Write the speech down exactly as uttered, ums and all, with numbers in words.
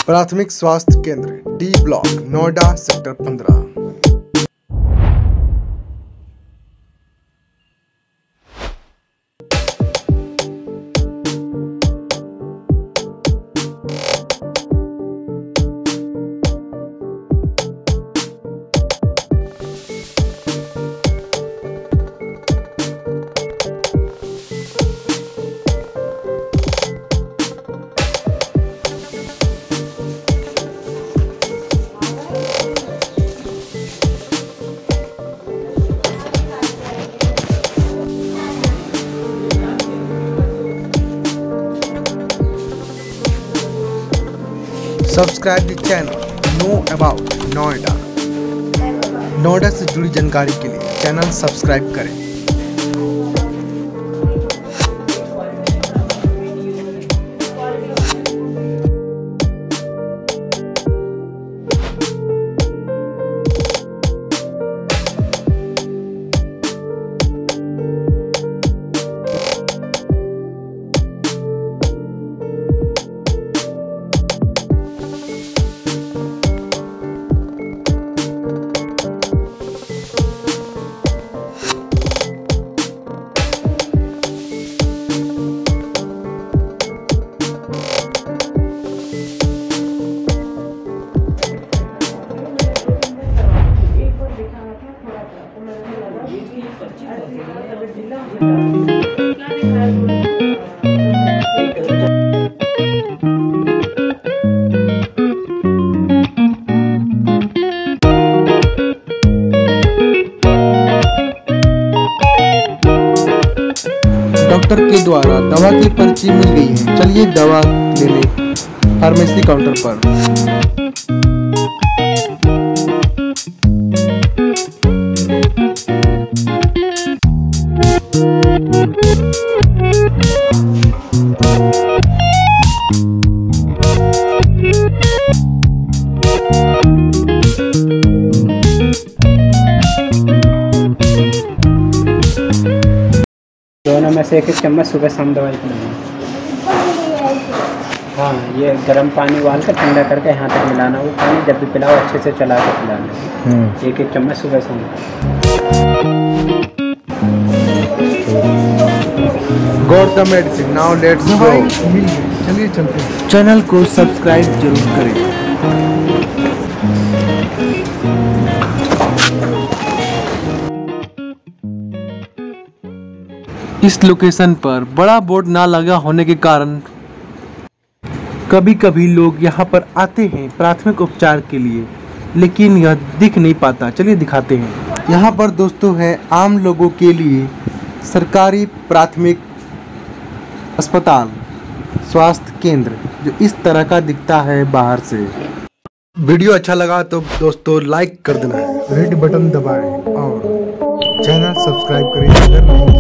प्राथमिक स्वास्थ्य केंद्र डी ब्लॉक नोएडा सेक्टर पंद्रह। Subscribe the channel know about Noida. Noida से जुड़ी जानकारी के लिए चैनल सब्सक्राइब करें। डॉक्टर के द्वारा दवा की पर्ची मिल गई है, चलिए दवा लेने फार्मेसी काउंटर पर। दोनों में से एक एक चम्मच सुबह शाम दवाई पिलाना। हाँ, ये गर्म पानी उबाल कर ठंडा करके यहाँ तक मिलाना। वो पानी जब भी पिलाओ अच्छे से चला कर पिलाना। एक एक चम्मच सुबह शाम। Got the medicine, now let's go. चलिए चलते हैं। चैनल को सब्सक्राइब जरूर करें। इस लोकेशन पर बड़ा बोर्ड ना लगा होने के कारण कभी कभी लोग यहाँ पर आते हैं प्राथमिक उपचार के लिए, लेकिन यह दिख नहीं पाता। चलिए दिखाते हैं। यहाँ पर दोस्तों है आम लोगों के लिए सरकारी प्राथमिक अस्पताल स्वास्थ्य केंद्र, जो इस तरह का दिखता है बाहर से। वीडियो अच्छा लगा तो दोस्तों लाइक कर देना है, रेड बटन दबाएं और चैनल सब्सक्राइब करें अगर नहीं